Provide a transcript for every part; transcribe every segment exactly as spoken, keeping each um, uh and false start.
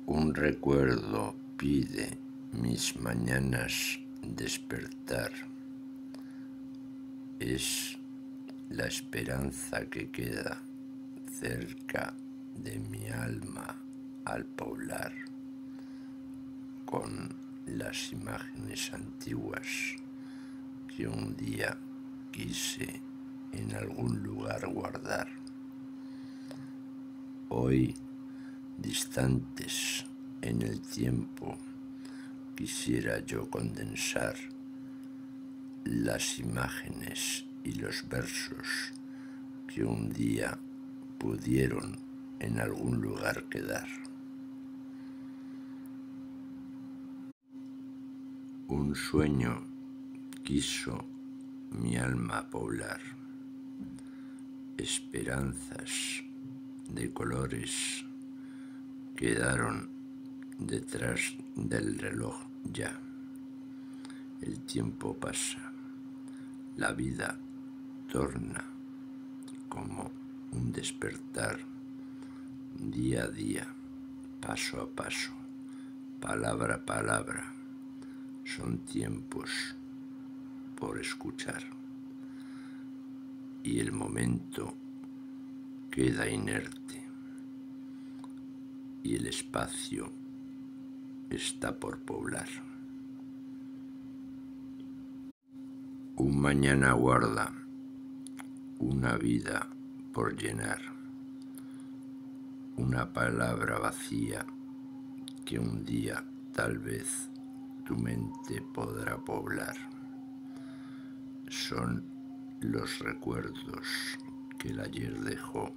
Un recuerdo pide mis mañanas despertar. Es la esperanza que queda cerca de mi alma al poblar con las imágenes antiguas que un día quise en algún lugar guardar. Hoy, distantes en el tiempo, quisiera yo condensar las imágenes y los versos que un día pudieron en algún lugar quedar. Un sueño quiso mi alma poblar, esperanzas de colores quedaron detrás del reloj ya. El tiempo pasa, la vida torna como un despertar, día a día, paso a paso, palabra a palabra, son tiempos por escuchar. Y el momento queda inerte y el espacio está por poblar. Un mañana guarda una vida por llenar, una palabra vacía que un día tal vez tu mente podrá poblar. Son los recuerdos que el ayer dejó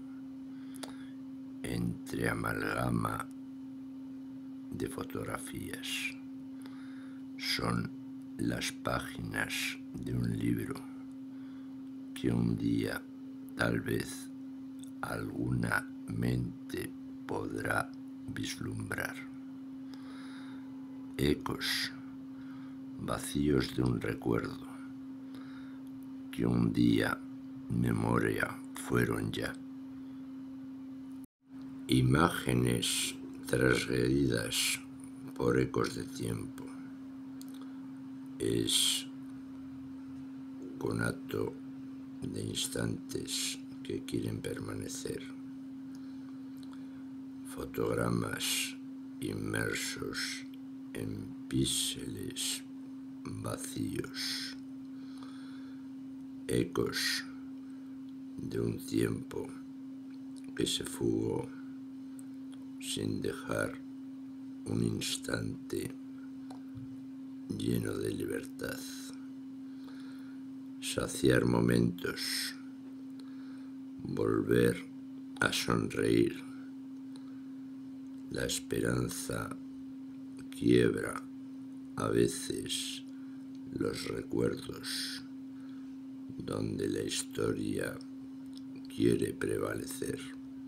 entre amalgama de fotografías. Son las páginas de un libro que un día tal vez alguna mente podrá vislumbrar. Ecos vacíos de un recuerdo que un día memoria fueron ya. Imágenes transgredidas por ecos de tiempo. Es conato de instantes que quieren permanecer. Fotogramas inmersos en píxeles vacíos. Ecos de un tiempo que se fugó sin dejar un instante lleno de libertad. Saciar momentos, volver a sonreír. La esperanza quiebra a veces los recuerdos donde la historia quiere prevalecer.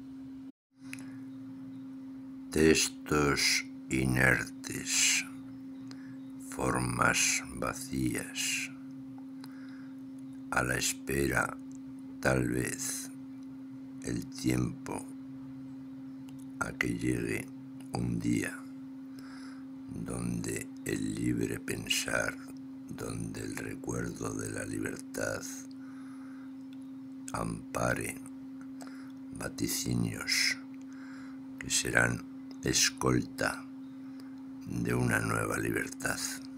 Textos inertes, formas vacías, a la espera tal vez el tiempo a que llegue un día donde el libre pensar, donde el recuerdo de la libertad ampare vaticinios que serán escolta de una nueva libertad.